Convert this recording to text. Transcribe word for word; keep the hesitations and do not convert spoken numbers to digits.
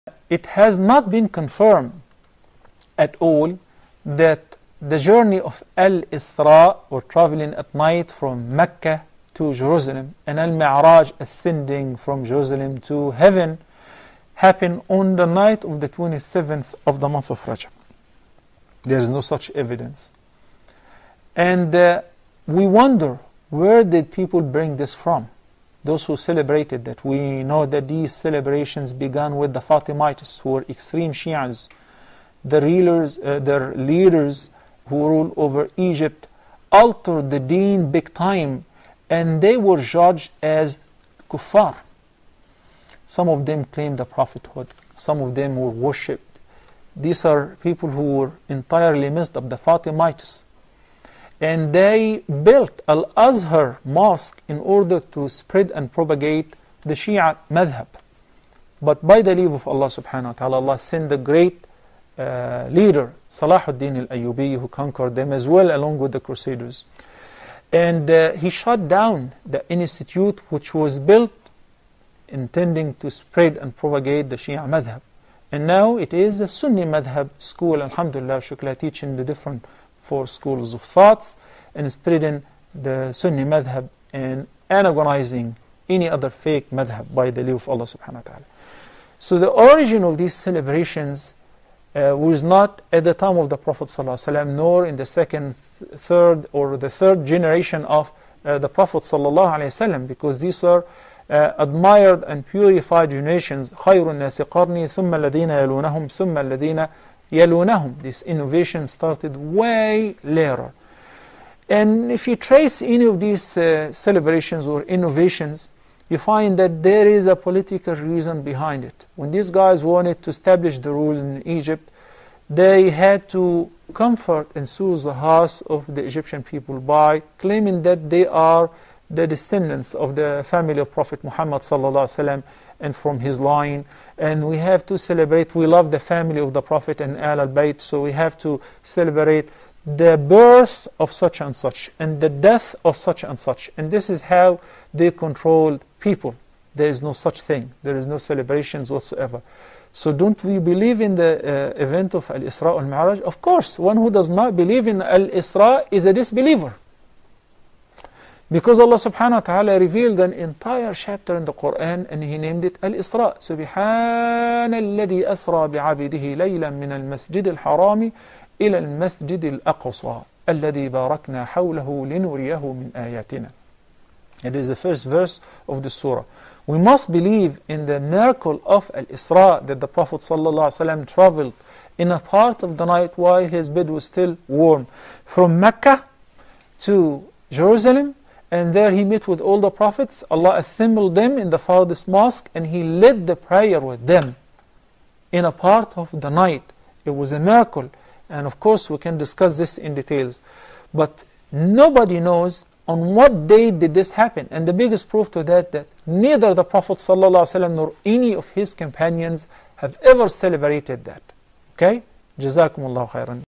it has not been confirmed at all that the journey of al-Isra, or traveling at night from Mecca to Jerusalem, and al-Miraj, ascending from Jerusalem to heaven, happened on the night of the twenty-seventh of the month of Rajab. There is no such evidence. And uh, we wonder, where did people bring this from? Those who celebrated that. We know that these celebrations began with the Fatimites, who were extreme Shias, the rulers, uh, their leaders who ruled over Egypt, altered the deen big time, and they were judged as kuffar. Some of them claimed the prophethood, some of them were worshipped. These are people who were entirely messed up, the Fatimites. And they built Al-Azhar mosque in order to spread and propagate the Shia madhab. But by the leave of Allah subhanahu wa ta'ala, Allah sent the great uh, leader, Salahuddin al-Ayyubi, who conquered them as well along with the Crusaders. And uh, he shut down the institute which was built intending to spread and propagate the Shia madhab. And now it is a Sunni madhab school, alhamdulillah, shukla, teaching the different four schools of thoughts and spreading the Sunni madhab and antagonizing any other fake madhab by the leave of Allah subhanahu wa ta'ala. So the origin of these celebrations uh, was not at the time of the Prophet sallallahu alaihi wasallam, nor in the second, th third, or the third generation of uh, the Prophet sallallahu alaihi wasallam, because these are uh, admired and purified generations. خَيْرُ النَّاسِ قَرْنِي ثُمَّ الَّذِينَ يَلُونَهُمْ ثُمَّ الَّذِينَ يَلُونَهُمْ. This innovation started way later. And if you trace any of these uh, celebrations or innovations, you find that there is a political reason behind it. When these guys wanted to establish the rules in Egypt, they had to comfort and soothe the hearts of the Egyptian people by claiming that they are the descendants of the family of Prophet Muhammad sallallahu alaihi wasallam and from his line, and we have to celebrate, we love the family of the Prophet and Al al-Bayt, so we have to celebrate the birth of such and such and the death of such and such. And this is how they controlled people. There is no such thing. There is no celebrations whatsoever. So don't we believe in the uh, event of Al-Isra al-Miraj? Of course, one who does not believe in Al-Isra is a disbeliever. Because Allah subhanahu wa ta'ala revealed an entire chapter in the Quran and He named it Al-Isra. سبحان الذي أسرى بعبده ليلا من المسجد الحرام إلى المسجد الأقصى الذي باركنا حوله لنريه من آياتنا. It is the first verse of the surah. We must believe in the miracle of Al-Isra, that the Prophet sallallahu alaihi wasallam traveled in a part of the night while his bed was still warm from Mecca to Jerusalem. And there he met with all the prophets. Allah assembled them in the farthest mosque and He led the prayer with them in a part of the night. It was a miracle. And of course we can discuss this in details. But nobody knows on what day did this happen. And the biggest proof to that, that neither the Prophet ﷺ nor any of his companions have ever celebrated that. Okay? Jazakumullahu khairan.